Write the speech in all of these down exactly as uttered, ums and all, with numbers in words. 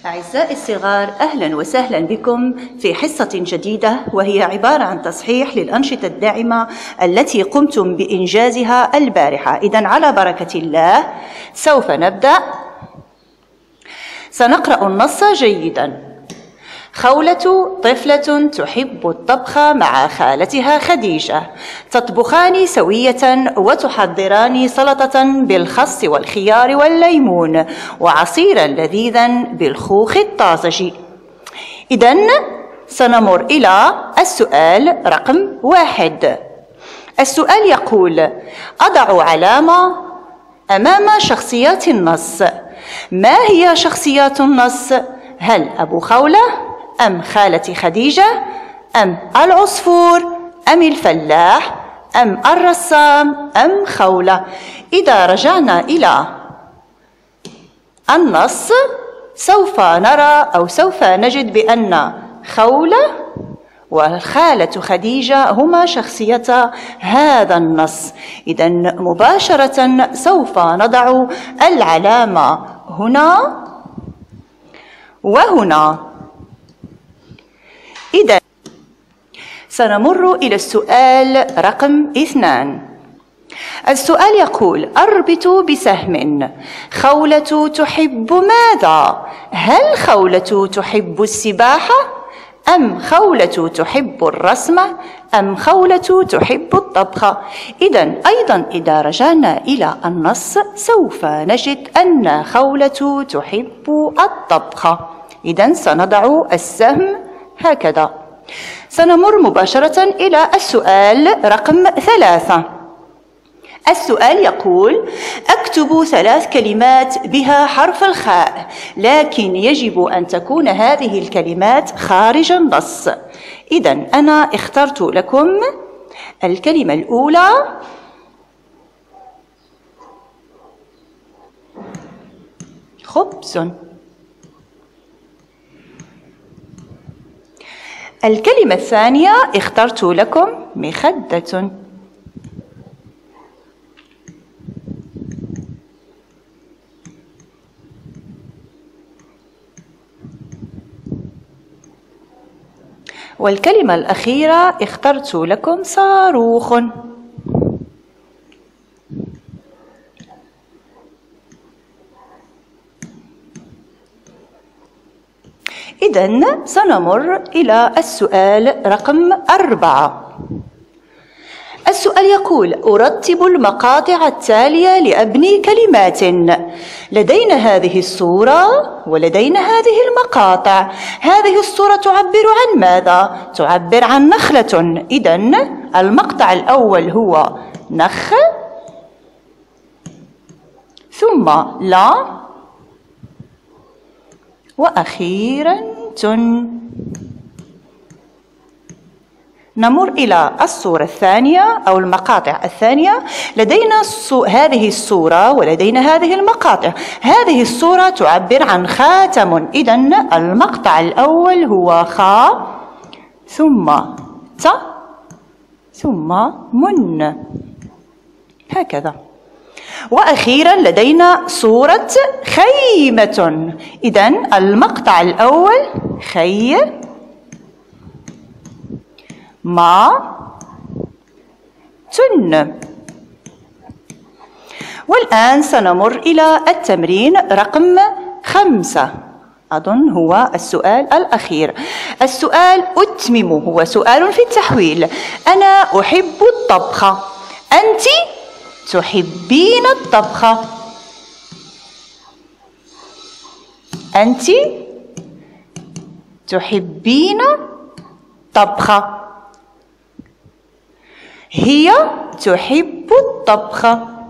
أعزائي الصغار، أهلا وسهلا بكم في حصة جديدة، وهي عبارة عن تصحيح للأنشطة الداعمة التي قمتم بإنجازها البارحة. إذن على بركة الله سوف نبدأ. سنقرأ النص جيدا. خولة طفلة تحب الطبخ مع خالتها خديجة، تطبخان سوية وتحضران سلطة بالخس والخيار والليمون وعصيرا لذيذا بالخوخ الطازج. إذن سنمر إلى السؤال رقم واحد. السؤال يقول: أضع علامة أمام شخصيات النص. ما هي شخصيات النص؟ هل أبو خولة أم خالة خديجة أم العصفور أم الفلاح أم الرسام أم خولة؟ إذا رجعنا إلى النص سوف نرى أو سوف نجد بأن خولة والخالة خديجة هما شخصيتا هذا النص. إذن مباشرة سوف نضع العلامة هنا وهنا. إذن سنمر إلى السؤال رقم اثنان. السؤال يقول: أربط بسهم. خولة تحب ماذا؟ هل خولة تحب السباحة أم خولة تحب الرسم أم خولة تحب الطبخ؟ إذن أيضا إذا رجعنا إلى النص سوف نجد أن خولة تحب الطبخ. إذن سنضع السهم هكذا. سنمر مباشرة إلى السؤال رقم ثلاثة. السؤال يقول: أكتب ثلاث كلمات بها حرف الخاء، لكن يجب أن تكون هذه الكلمات خارج النص. إذن أنا اخترت لكم الكلمة الأولى خبز. الكلمة الثانية اخترت لكم مخدة. والكلمة الأخيرة اخترت لكم صاروخ. إذن سنمر إلى السؤال رقم أربعة. السؤال يقول: أرتب المقاطع التالية لأبني كلمات. لدينا هذه الصورة ولدينا هذه المقاطع. هذه الصورة تعبر عن ماذا؟ تعبر عن نخلة. إذن المقطع الأول هو نخ، ثم لا، وأخيرا تن. نمر إلى الصورة الثانية أو المقاطع الثانية. لدينا هذه الصورة ولدينا هذه المقاطع. هذه الصورة تعبر عن خاتم. إذن المقطع الأول هو خا، ثم ت، ثم من، هكذا. وأخيرا لدينا صورة خيمة. إذن المقطع الأول خي، ما، تن. والآن سنمر إلى التمرين رقم خمسة، أظن هو السؤال الأخير. السؤال أتمم، هو سؤال في التحويل. أنا أحب الطبخ، أنت تحبين الطبخ. أنت تحبين الطبخ. هي تحب الطبخ.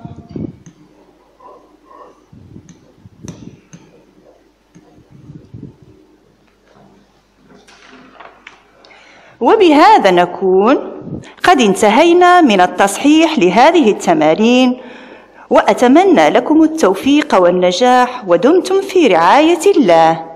وبهذا نكون قد انتهينا من التصحيح لهذه التمارين، وأتمنى لكم التوفيق والنجاح، ودمتم في رعاية الله.